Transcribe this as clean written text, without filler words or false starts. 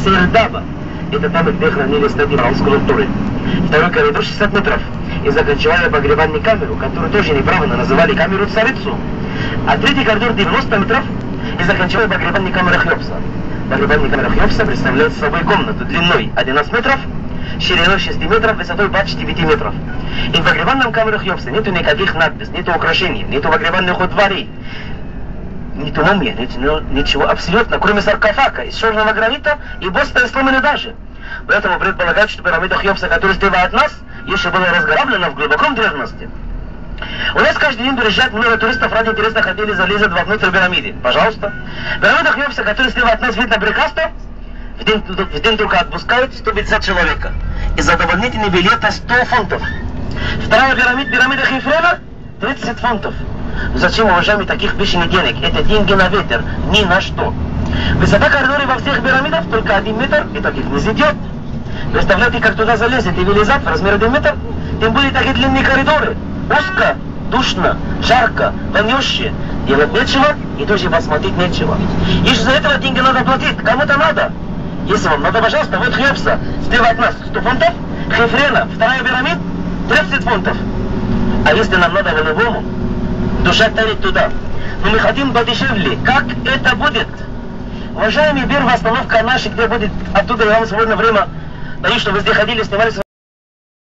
Сейр-Даба. Это там, где хранили стадион скульптуры. Второй коридор 60 метров. И заканчивали обогревальную камеру, которую тоже неправильно называли камеру царицу. А третий коридор 90 метров и заканчивали обогревальную камеру Хеопса. Обогревальная камера Хеопса представляет собой комнату длиной 11 метров, шириной 6 метров, высотой 29 метров. И в обогревальном камере Хеопса нету никаких надписей, нету украшений, нету обогревальных дверей, нету мумии, ничего абсолютно, кроме саркофага из черного гранита и боста сломаны даже. Поэтому предполагают, что пирамида Хеопса, которая слева от нас, еще была разграблена в глубоком древности. У нас каждый день приезжает много туристов, ради интересно хотели залезать вовнутрь пирамиды. Пожалуйста. Пирамида Хеопса, которая слева от нас видно прекрасно, в день только отпускают 150 человек. И за дополнительные билеты 100 фунтов. Вторая пирамида Хефрена 30 фунтов. Но зачем, уважаемые, таких бешеных денег? Это деньги на ветер, ни на что. Высота коридора во всех пирамидах только 1 метр, и таких не идет. Представляете, как туда залезет и вылезать в размер 1 метр? Тем более такие длинные коридоры. Узко, душно, жарко, вонюще. Делать нечего и тоже посмотреть нечего. Если за этого деньги надо платить, кому-то надо. Если вам надо, пожалуйста, вот Хеопса, слева от нас 100 фунтов, Хефрена, вторая пирамида, 30 фунтов. А если нам надо по-любому, душа тянет туда. Но мы хотим подешевле. Как это будет? Уважаемые, первая остановка наша, где будет, оттуда я вам свободное время даю, что вы здесь ходили, снимали